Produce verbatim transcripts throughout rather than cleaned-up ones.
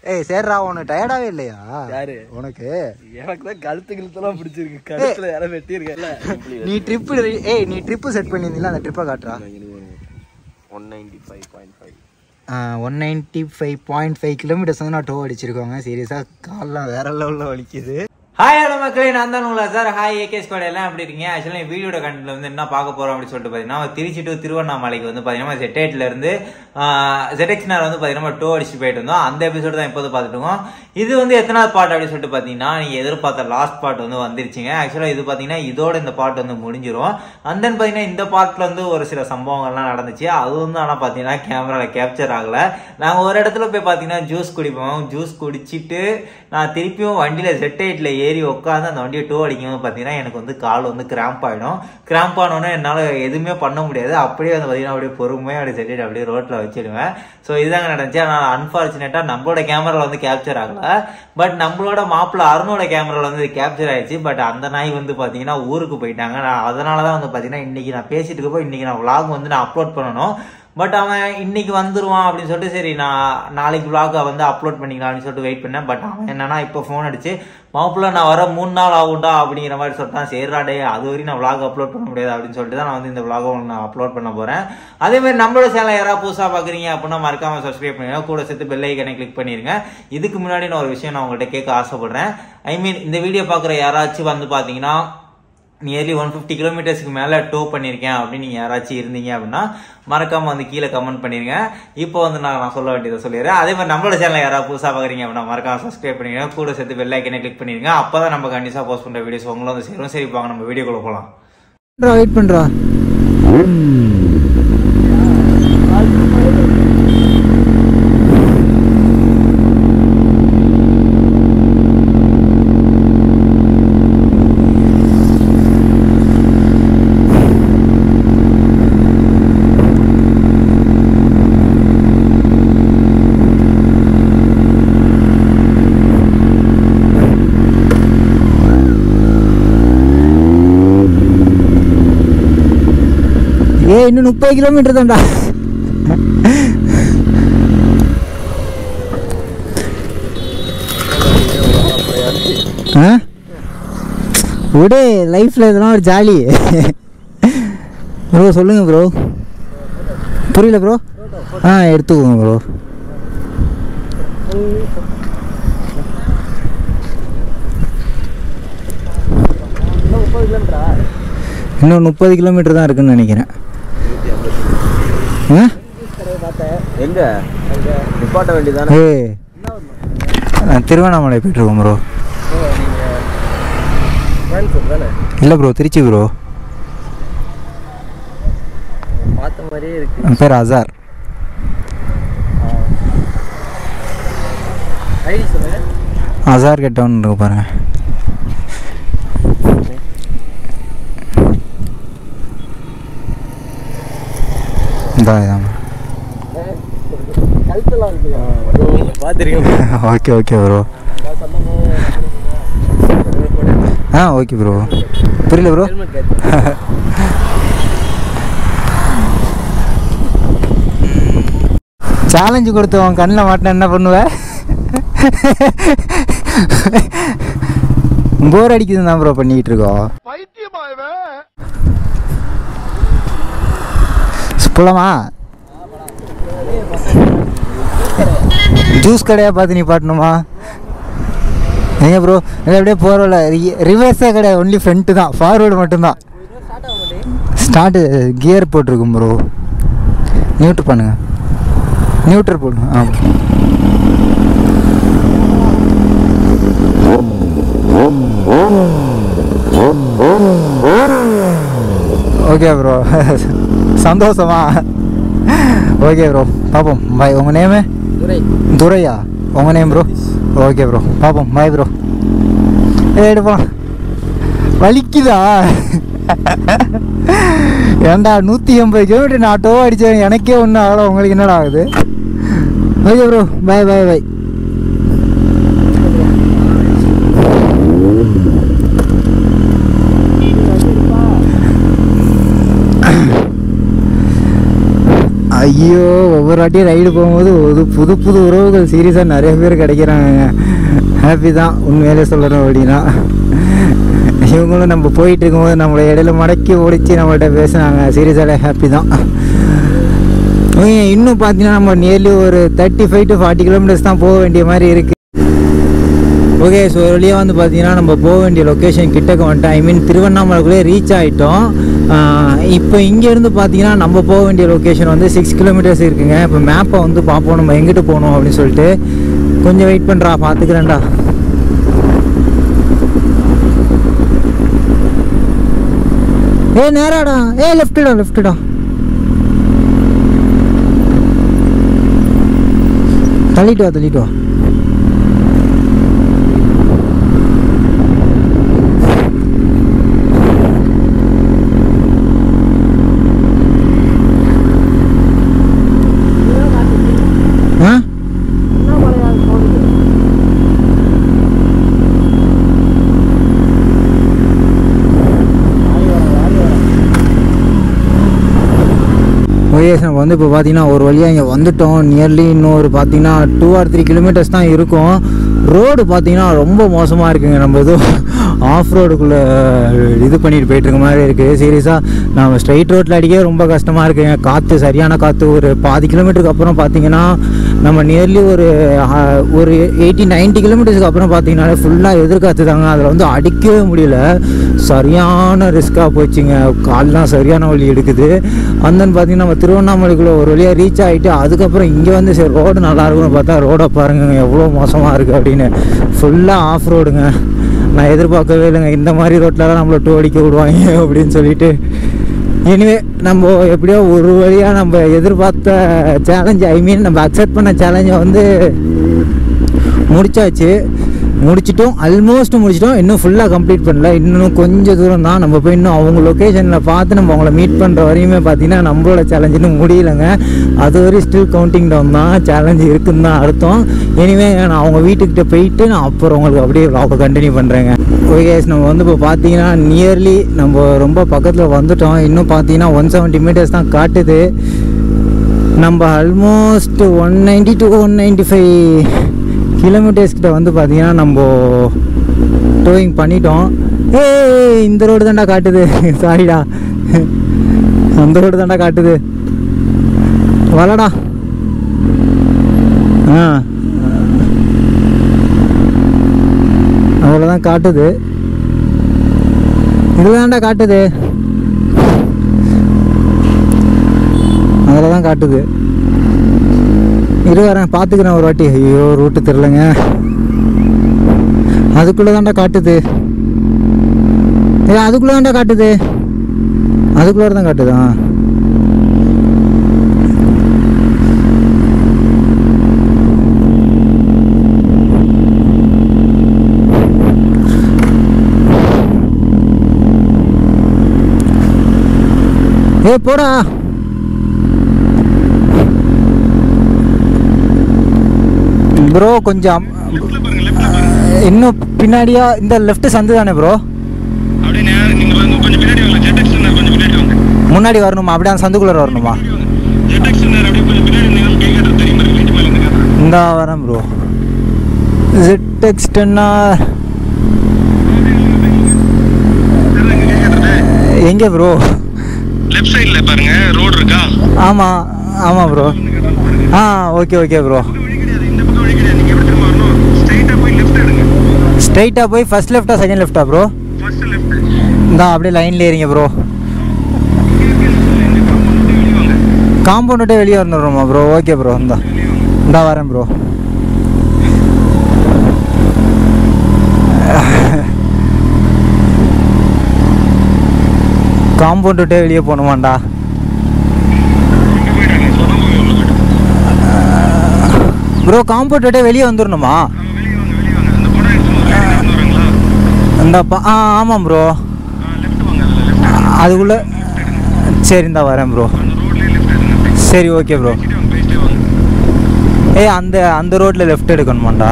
ஏய் சேர்றா உனக்கு டயர்டாவே இல்லையா? யாரு உனக்கு? எனக்கு தான் கழுத்து கிழுத்தெல்லாம் பிடிச்சிருக்கு. கழுத்துல யாரை வெட்டியிருக்கல. நீ ட்ரிப் ஏய் நீ ட்ரிப் செட் பண்ணியிருந்தீங்களா? அந்த ட்ரிப்பை காட்டுறா. One ninety five point five one ninety five point five kilometers வந்து நான் டோ அடிச்சிருக்கோங்க. சீரியஸாக கால்லாம் வேற லெவலில் வலிக்குது. ஹாய் ஹலோ மக்களே, நான் தான் உங்களா சார். ஹாய் ஏகே ஸ்குவாட் எல்லாம் எப்படி இருக்கீங்க? ஆக்சுவலி வீடியோட கண்டென்ட்ல வந்து என்ன பார்க்க போறோம் அப்படின்னு சொல்லிட்டு பார்த்தீங்கன்னா, திருச்சி டு திருவண்ணாமலைக்கு வந்து பார்த்தீங்கன்னா ஜெட்டேட்ல இருந்து ஜெடெக்ஸ்னார் வந்து பார்த்தீங்கன்னா டோ அடிச்சு போயிட்டு இருந்தோம். அந்த எபிசோடு தான் இப்போது பார்த்துட்டு இருக்கோம். இது வந்து எத்தனாவது பார்ட் அப்படின்னு சொல்லிட்டு பார்த்தீங்கன்னா, நீங்க எதிர்பார்த்த லாஸ்ட் பார்ட் வந்து வந்துருச்சுங்க. ஆக்சுவலா இது பார்த்தீங்கன்னா இதோட இந்த பார்ட் வந்து முடிஞ்சிடும். அண்ட் தென் பார்த்தீங்கன்னா இந்த பார்ட்ல வந்து ஒரு சில சம்பவங்கள்லாம் நடந்துச்சு. அது வந்து ஆனால் பார்த்தீங்கன்னா கேமரால கேப்சர் ஆகல. நாங்கள் ஒரு இடத்துல போய் பார்த்தீங்கன்னா ஜூஸ் குடிப்போம். ஜூஸ் குடிச்சிட்டு நான் திருப்பியும் வண்டியில ஜெட்டேட்ல ஏறி உட்காந்து அந்த வண்டியை டோ அடிக்கும் பார்த்தீங்கன்னா எனக்கு வந்து கால் வந்து கிராம்ப் ஆகிடும். கிராம்ப் ஆனோடனே என்னால் எதுவுமே பண்ண முடியாது. அப்படியே வந்து பார்த்தீங்கன்னா அப்படியே பொறுமையாக அப்படியே செட்டிட்டு அப்படியே ரோட்டில் வச்சிடுவேன். ஸோ இதுதாங்க நடந்துச்சு. ஆனால் அன்ஃபார்ச்சுனேட்டாக நம்மளோட கேமராவில் வந்து கேப்சர் ஆகலை. பட் நம்மளோட மாப்பிள்ள அருணோட கேமராவில் வந்து கேப்சர் ஆயிடுச்சு. பட் அந்த நாய் வந்து பார்த்தீங்கன்னா ஊருக்கு போயிட்டாங்க. நான் அதனால தான் வந்து பார்த்தீங்கன்னா இன்னைக்கு நான் பேசிட்டு இருக்கப்போ இன்னைக்கு நான் விளாக் வந்து நான் அப்லோட் பண்ணணும். பட் அவன் இன்னைக்கு வந்துருவான் அப்படின்னு சொல்லிட்டு சரி நான் நாளைக்கு விளாக வந்து அப்லோட் பண்ணிக்கலாம் அப்படின்னு சொல்லிட்டு வெயிட் பண்ணேன். பட் அவன் என்னன்னா இப்போ ஃபோன் அடிச்சு மாப்பிள்ள நான் வர மூணு நாள் ஆகும்டா அப்படிங்கிற மாதிரி சொல்லிட்டான். சரிடா அது வரையும் நான் விளாக் அப்லோட் பண்ண முடியாது அப்படின்னு சொல்லிட்டு தான் நான் வந்து இந்த விளாக நான் அப்லோட் பண்ண போறேன். அதே மாதிரி நம்மளோட சேனல் யாராவது புதுசாக பாக்குறீங்க அப்படின்னா மறக்காம சப்ஸ்கிரைப் பண்ணுங்க. கூட சேர்த்து பெல் ஐக்கனை கிளிக் பண்ணிருங்க. இதுக்கு முன்னாடி நான் ஒரு விஷயம் நான் உங்கள்கிட்ட கேட்க ஆசைப்படுறேன். ஐ மீன் இந்த வீடியோ பார்க்குற யாராச்சும் வந்து பாத்தீங்கன்னா நியர்லி ஒன் ஃபிஃப்டி கிலோமீட்டர்ஸ்க்கு மேலே டோ பண்ணியிருக்கேன் அப்படின்னு நீங்கள் யாராச்சும் இருந்தீங்க அப்படின்னா மறக்காம வந்து கீழே கமெண்ட் பண்ணிருங்க. இப்போ வந்து நான் நான் சொல்ல வேண்டியதை சொல்லிடுறேன். அதே மாதிரி நம்மளோட சேனல் யாராவது புதுசாக பார்க்குறீங்க அப்படின்னா மறக்காம சப்ஸ்கிரைப் பண்ணிருங்க. கூட சேர்த்து பெல் ஐக்கனை கிளிக் பண்ணிருங்க. அப்போ தான் நம்ம கண்டிப்பாக போஸ்ட் பண்ணுற வீடியோஸ் உங்களும் வந்து சேரும். சரி பாங்க நம்ம வீடியோக்குள்ள போகலாம். வெயிட் பண்ணுறா. ஏ இன்னும் முப்பது கிலோமீட்டர் தான்டா. விடு லைஃப்ல இதெல்லாம் ஒரு ஜாலி. ப்ரோ சொல்லுங்க ப்ரோ. புரியல ப்ரோ. ஆ எடுத்துக்கோங்க ப்ரோ. இன்னும் முப்பது கிலோமீட்டர் தான் இருக்குன்னு நினைக்கிறேன். எங்க நிப்பாட்ட வேண்டியதானே? ஏ திருவண்ணாமலை போயிட்டு இருக்கோம் ப்ரோ. இல்லை ப்ரோ திருச்சி ப்ரோ. பார்த்த மாதிரியே இருக்கு. என் பேர் அசார். அசார் கெட்டவன் இருக்கு பாருங்க. Okay okay bro. ஆ ஓகே ப்ரோ. புரியல ப்ரோ. சேலஞ்சு கொடுத்தவன் கண்ணில் மாட்டின என்ன பண்ணுவ? போர் அடிக்குதுன்னு தான் ப்ரோ பண்ணிக்கிட்டு இருக்கோம். போலாமா? ஜூஸ் கடையாக பார்த்து நீ பாட்டணுமா? எங்க ப்ரோ இது அப்படியே போகிறோம்ல. ரிவர்ஸே கிடையாது, ஒன்லி ஃப்ரண்ட்டு தான், ஃபார்வேர்டு மட்டும்தான். ஸ்டார்ட்டு கியர் போட்டிருக்கும் ப்ரோ. நியூட்ரு பண்ணுங்க. நியூட்ரு போடுங்க. ஆ ஓகே ப்ரோ. சந்தோஷமா? ஓகே ப்ரோ பார்ப்போம். பாய். உங்கள் நேமு? துரை. துரையா உங்கள் நேம் ப்ரோ? ஓகே ப்ரோ பார்ப்போம். Bye bro. எடுப்போம். வலிக்குதா? ஏண்டா நூற்றி எண்பது கிலோமீட்டர் நான் ஆட்டோ அடித்தேன். எனக்கே ஒன்றும் ஆகலை, உங்களுக்கு என்னடா ஆகுது? Okay bro bye bye bye. ஐயோ ஒவ்வொரு வாட்டியும் ரைடு போகும்போது ஒரு புது புது உறவுகள் சீரியஸாக நிறைய பேர் கிடைக்கிறாங்க. ஹாப்பி தான் உண்மையிலே சொல்லணும் அப்படின்னா. இவங்களும் நம்ம போயிட்டு இருக்கும்போது நம்மளை இடையில மடக்கி ஓடிச்சு நம்மள்கிட்ட பேசுனாங்க. சீரியஸாக ஹாப்பி தான். ஓகே, இன்னும் பார்த்தீங்கன்னா நம்ம நியர்லி ஒரு thirty five to forty kilometers தான் போக வேண்டிய மாதிரி இருக்குது. ஓகே, ஸோ வழியாக வந்து பார்த்தீங்கன்னா நம்ம போக வேண்டிய லொக்கேஷன் கிட்டக்க வந்துட்டோம். ஐ மீன் திருவண்ணாமலைக்குள்ளே ரீச் ஆகிட்டோம். இப்போ இங்கேருந்து பார்த்தீங்கன்னா நம்ம போக வேண்டிய லொக்கேஷன் வந்து சிக்ஸ் கிலோமீட்டர்ஸ் இருக்குங்க. இப்போ மேப்பை வந்து பார்ப்போம் நம்ம எங்கிட்டு போகணும் அப்படின்னு சொல்லிட்டு. கொஞ்சம் வெயிட் பண்ணுறா, பார்த்துக்கிறேன்டா. ஏ நேராடா, ஏ லெஃப்ட்டுடா லெஃப்ட்டுடா. தள்ளிட்டு வா தள்ளிட்டு வா. ஓகே, நம்ம வந்து இப்போ பார்த்தீங்கன்னா ஒரு வழியாக இங்கே வந்துட்டோம். நியர்லி இன்னொரு பார்த்தீங்கன்னா டூ ஆர் த்ரீ கிலோமீட்டர்ஸ் தான் இருக்கும். ரோடு பார்த்தீங்கன்னா ரொம்ப மோசமாக இருக்குங்க. நம்ம எதுவும் ஆஃப் ரோடுக்குள்ளே இது பண்ணிட்டு போயிட்டுருக்க மாதிரி இருக்குது. சீரியஸாக நம்ம ஸ்ட்ரைட் ரோட்டில் அடிக்கவே ரொம்ப கஷ்டமாக இருக்குங்க. காற்று சரியான காற்று. ஒரு பாதி கிலோமீட்டருக்கு அப்புறம் பார்த்தீங்கன்னா நம்ம நியர்லி ஒரு ஒரு எயிட்டி நைன்ட்டி கிலோமீட்டர்ஸ்க்கு அப்புறம் பார்த்தீங்கன்னா ஃபுல்லாக எதிர்காற்று தாங்க. அதில் வந்து அடிக்கவே முடியல. சரியான ரிஸ்க்காக போச்சுங்க. கால்லாம் சரியான வழி எடுக்குது. அந்தன்னு பார்த்தீங்கன்னா நம்ம திருவண்ணாமலைக்குள்ளே ஒரு வழியாக ரீச் ஆகிட்டு அதுக்கப்புறம் இங்கே வந்து சரி ரோடு நல்லா இருக்குன்னு பார்த்தா ரோடை பாருங்க எவ்வளோ மோசமாக இருக்குது அப்படின்னு. ஃபுல்லாக ஆஃப் ரோடுங்க. நான் எதிர்பார்க்கவே இல்லைங்க இந்த மாதிரி ரோட்டிலலாம் நம்மளை டூ அடிக்க விடுவாங்க அப்படின்னு சொல்லிட்டு. எனிவே நம்ம எப்படியோ ஒரு வழியாக நம்ம எதிர்பார்த்த சேலஞ்சு, ஐ மீன் நம்ம அக்செப்ட் பண்ண சேலஞ்சை வந்து முடிச்சாச்சு. முடிச்சிட்டோம், ஆல்மோஸ்ட் முடிச்சிட்டோம். இன்னும் ஃபுல்லாக கம்ப்ளீட் பண்ணல. இன்னும் கொஞ்சம் தூரம் தான். நம்ம போய் இன்னும் அவங்க லொக்கேஷனில் பார்த்து நம்ம அவங்கள மீட் பண்ணுற வரையுமே பார்த்தீங்கன்னா நம்மளோட சேலஞ்சுன்னு முடியலைங்க. அது வரையும் ஸ்டில் கவுண்டிங் டவுன் தான். சேலஞ்சு இருக்குன்னு தான் அர்த்தம். எனிவே நான் அவங்க வீட்டுக்கிட்ட போயிட்டு நான் அப்புறம் உங்களுக்கு அப்படியே அவங்க கண்டினியூ பண்ணுறேங்க. ஓகே, நம்ம வந்து இப்போ பார்த்தீங்கன்னா நியர்லி நம்ம ரொம்ப பக்கத்தில் வந்துட்டோம். இன்னும் பார்த்தீங்கன்னா ஒன் செவன்ட்டி மீட்டர்ஸ் தான் காட்டுது. நம்ம almost one ninety two one ninety five கிலோமீட்டர்ஸ்கிட்ட வந்து பார்த்தீங்கன்னா நம்ம டோயிங் பண்ணிட்டோம். ஏ இந்த ரோடு தாண்டா காட்டுது. சாரிடா, அந்த ரோடு தாண்டா காட்டுது. வரடா. ஆ அதில் தான் காட்டுது. இதில் தாண்டா காட்டுது. அதில் தான் காட்டுது. இரு வரேன், பார்த்துக்கிறேன் ஒரு வாட்டி. ஐயோ ரூட்டு தெரிலங்க. அதுக்குள்ளே தாண்டா காட்டுது. ஏ அதுக்குள்ளே தாண்டா காட்டுது. அதுக்குள்ளே தான் காட்டுதா? ஏ போடா. ப்ரோ கொஞ்சம் இன்னும் பின்னாடியா இந்த லெஃப்ட் சந்து தானே ப்ரோ? முன்னாடி வரணுமா? அப்படியே அந்த சந்துக்குள்ள வரணுமா? இந்த வரேன் ப்ரோ. ஜெட்எக்ஸ் டென்னா எங்கே ப்ரோ? லெஃப்ட் சைடுல பாருங்க ரோட் இருக்கா? ஆமா ஆமா ப்ரோ. ஆ ஓகே ஓகே ப்ரோ. ஸ்ட்ரைட்டா போய் ஃபர்ஸ்ட் லெஃப்டா செகண்ட் லெஃப்டா ப்ரோ? First left. இந்தா அப்படியே லைன்ல ஏறிங்க ப்ரோ. காம்பவுண்ட் விட்டு வெளியே வந்துடுறோமா ப்ரோ? Okay bro. இந்தா இந்தா வரேன் ப்ரோ. காம்பவுண்ட் விட்டே வெளியே போகணுமாண்டா? ப்ரோ காம்பவுண்ட் விட்டே வெளியே வந்துடணுமா? இந்த ஆ ஆமாம் ப்ரோ. அதுக்குள்ளே சரி இந்தா வரேன் ப்ரோ. சரி ஓகே ப்ரோ. ஏய் அந்த அந்த ரோட்டில் லெஃப்ட் எடுக்கணுமாண்டா?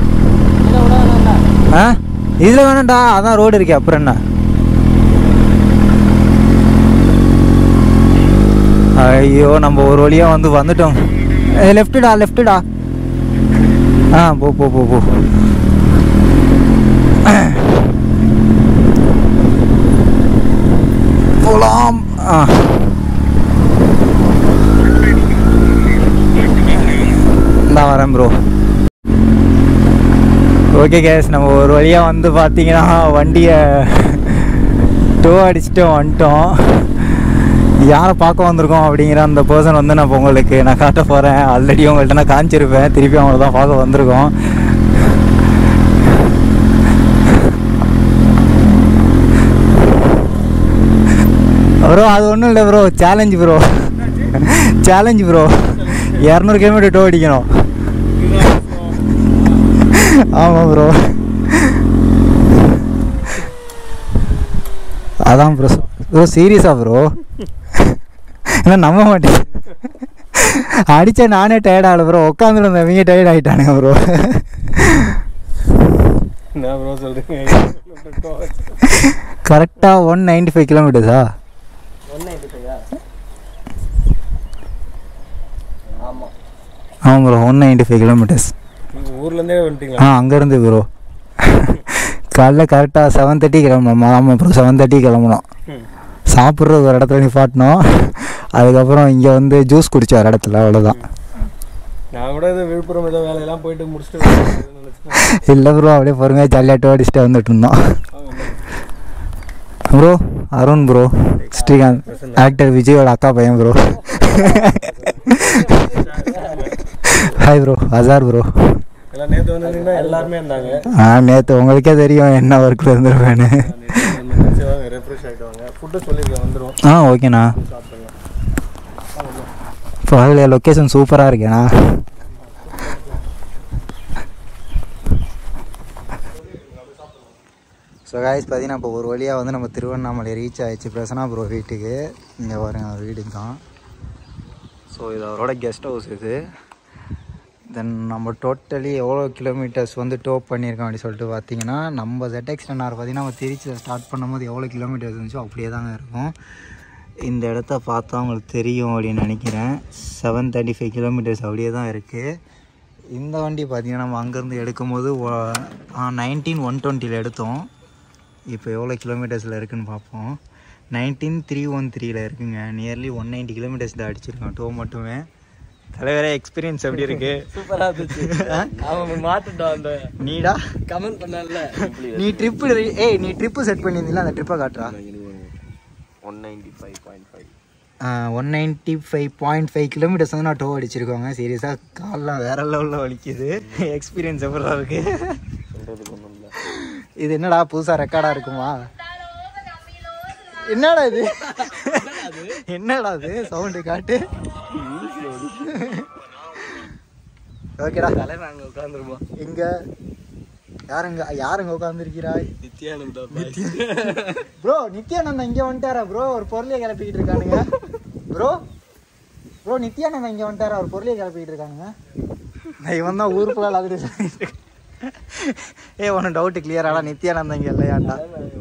ஆ இதில் வேணாண்டா, அதான் ரோடு இருக்கே. அப்புறம் என்ன ஐயோ நம்ம ஒரு வழியாக வந்து வந்துட்டோம். லெஃப்ட்டுடா லெஃப்ட்டுடா. ஆ போ போ போ போ போலாம். ஆ இந்தா வரேன் ப்ரோ. ஓகே கேஸ், நம்ம ஒரு வழியாக வந்து பார்த்தீங்கன்னா வண்டியை டோ அடிச்சுட்டு வந்துட்டோம். யாரை பார்க்க வந்திருக்கோம் அப்படிங்கிற அந்த பர்சன் வந்து நான் இப்போ உங்களுக்கு நான் காட்ட போகிறேன். ஆல்ரெடி உங்கள்கிட்ட நான் காமிச்சிருப்பேன். திருப்பி அவங்கள தான் பார்க்க வந்திருக்கோம். ப்ரோ அது ஒன்றும் இல்லை bro, challenge bro, challenge bro. இரநூறு கிலோமீட்டர் டோ அடிக்கணும். ஆமாம் ப்ரோ, அதான் ப்ரோ. ப்ரோ சீரியஸா ப்ரோ? ஏன்னா நம்ப மாட்டேன். அடித்தா நானே டயர்ட் ஆகலை ப்ரோ. உட்காந்துருந்தேன், இவங்க டயர்ட் ஆகிட்டானுங்க ப்ரோ. என்ன ப்ரோ சொல்கிறீங்க? கரெக்டாக ஒன் நைன்டி ஃபைவ் கிலோமீட்டர்ஸா? ஒன் நைன்டி ஃபைவா? ஆமாம் ஆமாம் bro, one ninety five kilometers. ஊர்லேருந்தே வந்துட்டீங்களா? ஆ அங்கேருந்து ப்ரோ. காலைல கரெக்டாக செவன் தேர்ட்டி கிளம்பணும். ஆமாம் ப்ரோ, செவன் தேர்ட்டி கிளம்பணும். சாப்பிட்றது ஒரு இடத்துல நிப்பாட்டினோம். அதுக்கப்புறம் இங்கே வந்து ஜூஸ் குடித்தோம் ஒரு இடத்துல, அவ்வளோதான். நான் கூட இது விழுப்புரம் ஏதோ வேலையெல்லாம் போயிட்டு முடிச்சுட்டு இல்லை ப்ரோ, அப்படியே பொறுமையாக ஜாலியாக டோ அடிச்சுட்டு வந்துட்டு இருந்தோம். Bro Arun bro, Srikanth actor விஜயோட அக்கா பையன் bro. Hi bro, Azar bro. எல்லாம் நேற்று வந்துருந்தீங்கன்னா எல்லாருமே இருந்தாங்க. ஆ நேற்று உங்களுக்கே தெரியும் என்ன ஒர்க்கில் இருந்துருவேன்னு. ரெஃப்ரெஷ் ஆகிடுவாங்க. ஃபுட்டு சொல்லியிருக்கேன் வந்துடும். ஆ ஓகேண்ணா. சாப்பிடுங்க. இப்போ அதில் லொக்கேஷன் சூப்பராக இருக்கேண்ணா. ஸோ காய்ஸ் பார்த்தீங்கன்னா இப்போ ஒரு வழியாக வந்து நம்ம திருவண்ணாமலை ரீச் ஆகிடுச்சு. பிரசனா ப்ரோ வீட்டுக்கு. இங்கே பாருங்க, அவர் வீடு தான். ஸோ இது அவரோட கெஸ்ட் ஹவுஸ் இது. தென் நம்ம டோட்டலி எவ்வளோ கிலோமீட்டர்ஸ் வந்து டோ பண்ணியிருக்கோம் அப்படின்னு சொல்லிட்டு பார்த்தீங்கன்னா, நம்ம ஜெட்எக்ஸ் டென் ஆர் பார்த்தீங்கன்னா நம்ம திருச்சியில் ஸ்டார்ட் பண்ணும்போது எவ்வளோ கிலோமீட்டர்ஸ் இருந்துச்சோ அப்படியே தாங்க இருக்கும். இந்த இடத்த பார்த்தா உங்களுக்கு தெரியும் அப்படின்னு நினைக்கிறேன். செவன் தேர்ட்டி ஃபைவ் கிலோமீட்டர்ஸ் அப்படியே தான் இருக்குது. இந்த வண்டி பார்த்திங்கன்னா நம்ம அங்கேருந்து எடுக்கும்போது நைன்டீன் ஒன் டுவெண்ட்டியில் எடுத்தோம். இப்போ எவ்வளோ கிலோமீட்டர்ஸில் இருக்குதுன்னு பார்ப்போம். நைன்டீன் த்ரீ ஒன் த்ரீயில் இருக்குங்க. நியர்லி ஒன் நைன்ட்டி கிலோமீட்டர்ஸ் தான் அடிச்சிருக்கோம் டோ மட்டுமே. தலைவரே எக்ஸ்பீரியன்ஸ் எப்படி இருக்கு? சூப்பராக இருந்துச்சு. அவன் மாட்டுட்டோம். அந்த நீடா கமெண்ட் பண்ணல. நீ ட்ரிப்பு ஏய் நீ ட்ரிப்பு செட் பண்ணியிருந்தீங்களா? அந்த ட்ரிப்பை காட்டுறா. One ninety five point five one ninety five point five kilometers வந்து நான் டோ அடிச்சிருக்கோங்க. சீரியஸாக கால்லாம் வேற லெவலில் வலிக்குது. எக்ஸ்பீரியன்ஸ் எப்படா இருக்கு? சொல்கிறதுக்கு ஒன்றும் இல்லை. இது என்னடா புதுசாக ரெக்கார்டாக இருக்குமா? என்னடா இது? என்னடா இது சவுண்டு காட்டு. ஓகேடா, தலை நாங்கள் உட்காந்துருப்போம். இங்கே யாருங்க யாருங்க உட்காந்துருக்கிறாய்? நித்யானந்தா ப்ரோ. நித்யானந்தா இங்கே வந்துட்டாரா ப்ரோ? ஒரு பொருளையை கிளப்பிக்கிட்டு இருக்கானுங்க ப்ரோ. ப்ரோ நித்யானந்தா இங்கே வந்துட்டாரா? ஒரு பொருளையை கிளப்பிக்கிட்டு இருக்கானுங்க. நான் இவன் தான் ஊருக்குள்ள எல்லாத்துக்கிட்டு. ஏ ஒன்று டவுட்டு கிளியராடா, நித்யானந்தா இங்கே இல்லையாண்டா?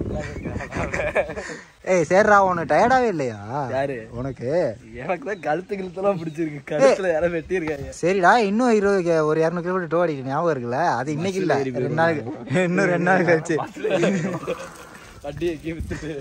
ஏய் சரிடா, உனக்கு டயர்டாவே இல்லையா? யாரு உனக்கு? எனக்கு தான் கழுத்து கிழுத்தெல்லாம் பிடிச்சிருக்கு. கழுத்துல யாரும் வெட்டியிருக்காங்க. சரிடா, இன்னும் இருபது ஒரு இரநூறு கிலோமீட்டர் டோ அடிக்கிட்டு ஞாபகம் இருக்குல்ல? அது இன்னைக்கு இல்லை, ரெண்டு நாளைக்கு, இன்னும் ரெண்டு நாள் கழிச்சு. வண்டியை வித்துட்டு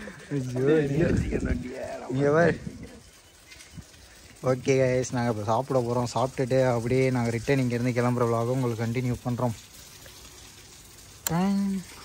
ஓகே கைஸ், நாங்கள் இப்போ சாப்பிட போகிறோம். சாப்பிட்டுட்டு அப்படியே நாங்கள் ரிட்டன் இங்கேருந்து கிளம்புற விலாகும் உங்களுக்கு கண்டினியூ பண்ணுறோம்.